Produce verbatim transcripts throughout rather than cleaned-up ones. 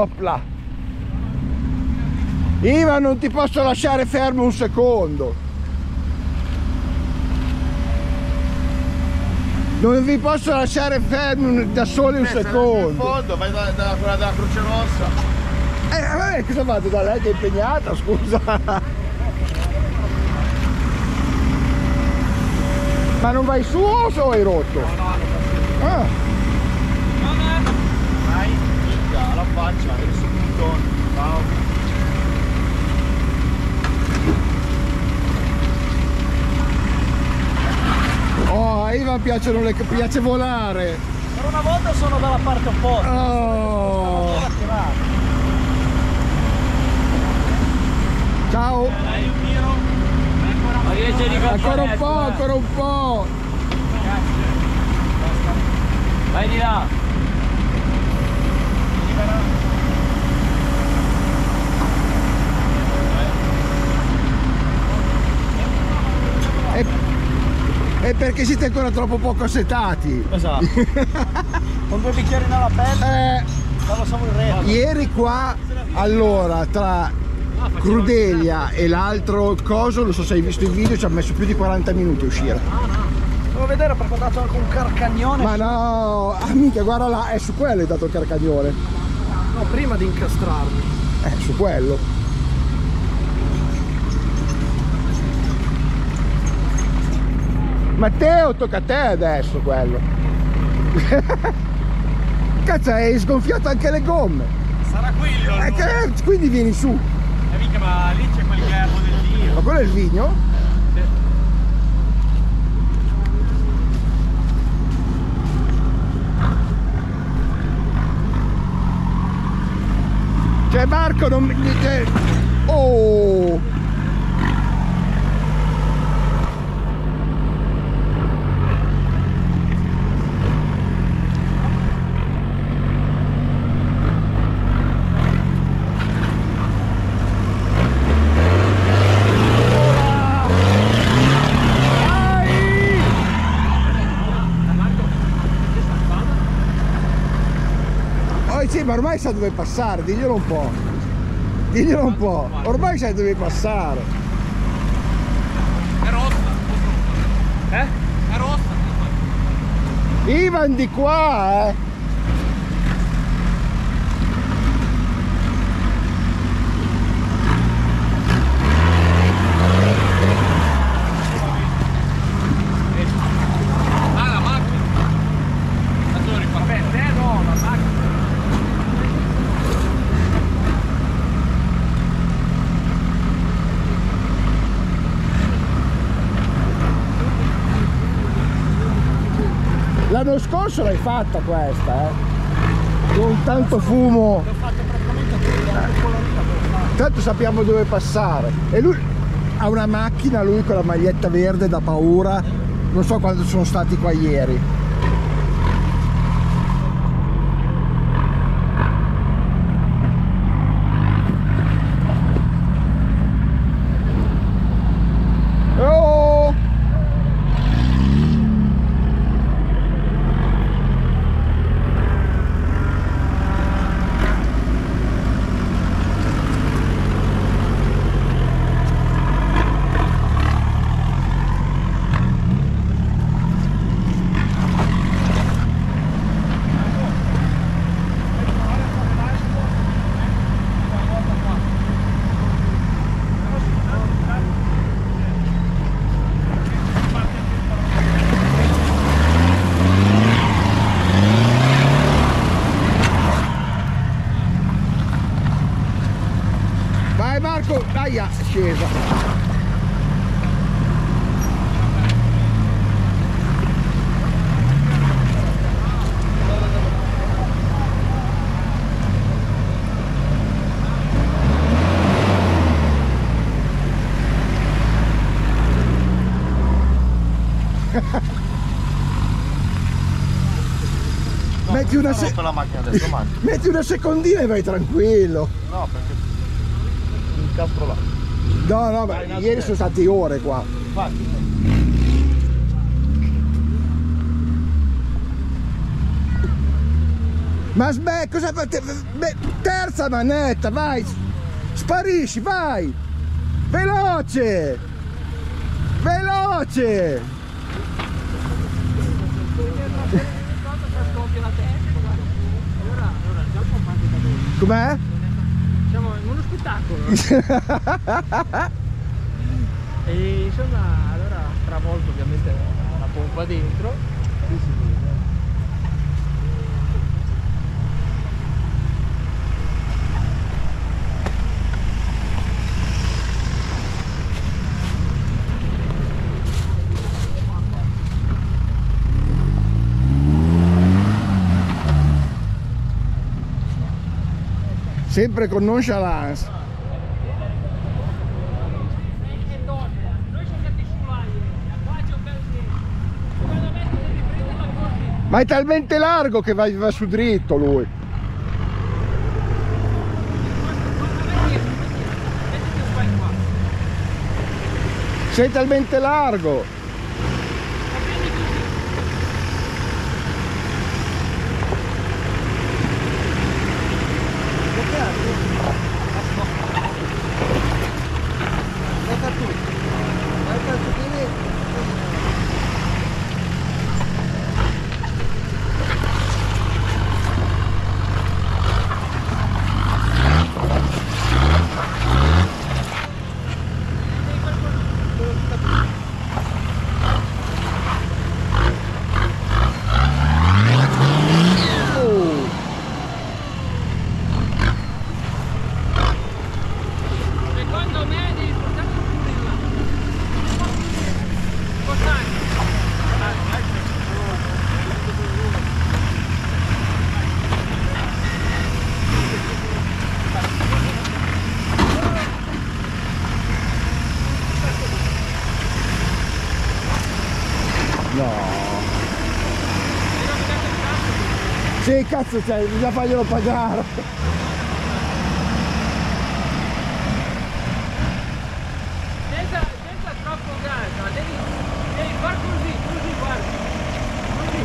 Opla. Ivan, non ti posso lasciare fermo un secondo. Non vi posso lasciare fermi da soli un secondo. In fondo, vai da, da quella della Croce Rossa. Eh, vabbè, cosa vado da lei che è impegnata, scusa. Ma non vai su o hai rotto? No, no, non ah. Vai, minchia, alla faccia, adesso tutto. Ciao. Oh, a Ivan piacciono le, piace volare. Per una volta sono dalla parte opposta. Oh. Ciao. Ancora un po', ancora un po'. Vai di là. E, e perché siete ancora troppo poco assetati. Esatto. Con due bicchieri nella pelle. Eh, siamo in re. Ieri qua, allora, tra Crudelia e l'altro coso, non so se hai visto il video, ci ha messo più di quaranta minuti a uscire. Ah, no. Devo vedere perché ho dato anche un carcagnone. Ma no, ah, mica, guarda là, è su quello hai dato il carcagnone. No, prima di incastrarmi. Eh, su quello. Matteo, tocca a te adesso quello. Cazzo, hai sgonfiato anche le gomme. Sarà quello. Eh, che, quindi vieni su. Eh, mica, ma lì c'è quel gerbo del Dio. Ma quello è il vigno? Sì. Cioè Marco non mi... Cioè... Oh! Sì, ma ormai sa dove passare, diglielo un po'. Diglielo un po'. Ormai sai dove passare. È rossa. Eh? È rossa. Ivan di qua, eh. Ah, la macchina. Vabbè, te no, la macchina. L'anno scorso l'hai fatta questa, eh? Con tanto fumo. L'ho fatto praticamente tutto. Tanto sappiamo dove passare. E lui ha una macchina, lui con la maglietta verde da paura. Non so quando sono stati qua ieri. Marco, dai, è scesa. Metti una, se... la macchina adesso, metti una secondina e vai tranquillo. No, perché incastro là. No, no, ma ieri sono state ore qua. Infatti. Ma sbeh, cosa fate? Beh, terza manetta, vai! Sparisci, vai! Veloce! Veloce! Com'è? Siamo in uno spettacolo. E insomma, allora travolto ovviamente la pompa dentro. Sempre con nonchalance. Ma è talmente largo che va, va su dritto lui. Sei talmente largo. No. Sì, cazzo, cioè, bisogna farglielo pagare. Senza, senza troppo gas, devi, devi far così, così, guarda. Così.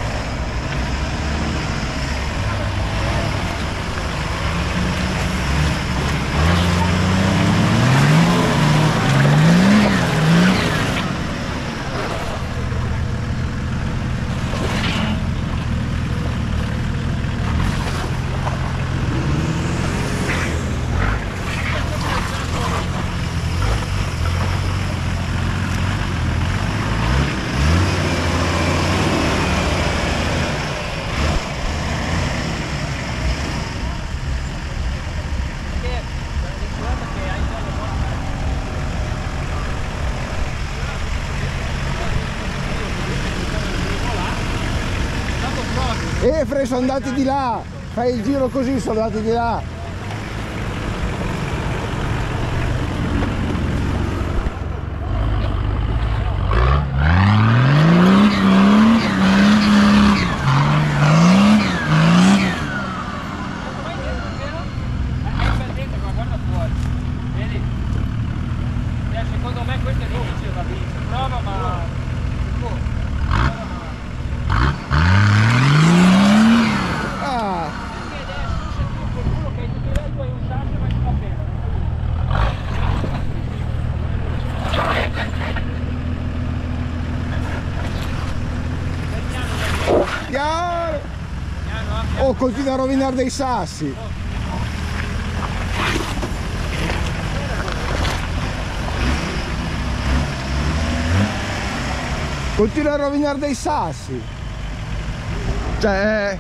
Eh, Fre, sono andati di là. Fai il giro così, sono andati di là. Secondo me questo è difficile da vincere. Prova, ma... Chiaro! Oh, continua a rovinare dei sassi! Continua a rovinare dei sassi! Cioè...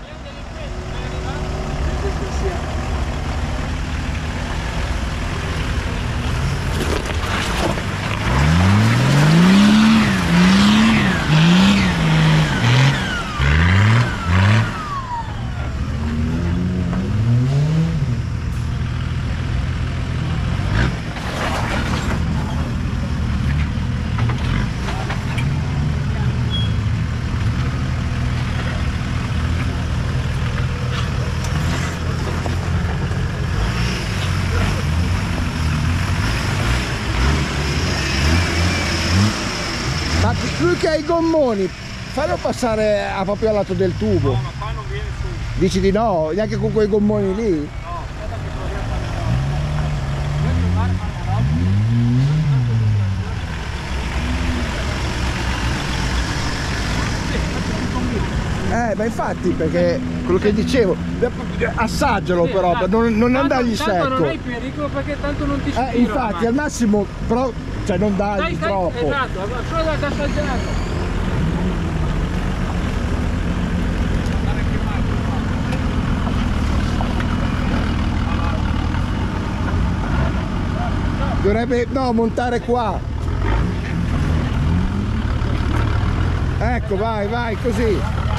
Ma più che ai gommoni, fallo passare a proprio al lato del tubo. No, ma qua non viene su. Dici di no, neanche con quei gommoni lì? No, aspetta che proviamo a fare una roba. Vuoi provare a fare una roba? Eh, ma infatti, perché quello che dicevo, assaggialo Sì, però, esatto. per non, non Tanto- andargli tanto secco. non hai pericolo perché tanto non ti si Eh, tira infatti, la al massimo, però, cioè non macchina. dargli Stai- stai- troppo. Esatto, solo da assaggiare. Dovrebbe, no, montare qua. Ecco, vai, vai, così.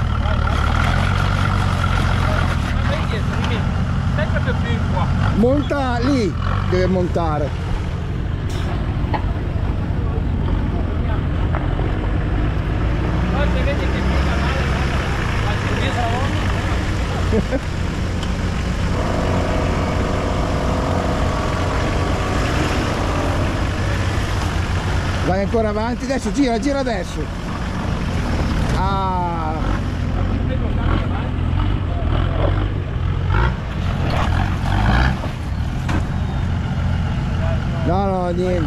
Vai dietro di me, stai proprio più in qua. Monta lì, deve montare. Poi se vedi che piega male, qualche dietro Vai ancora avanti, adesso gira, gira adesso. Ah. No, no, niente.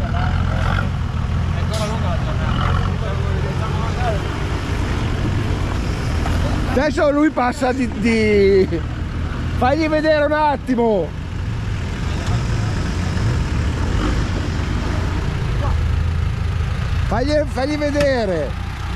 Adesso lui passa di, di... Fagli vedere un attimo. Fagli, fagli vedere.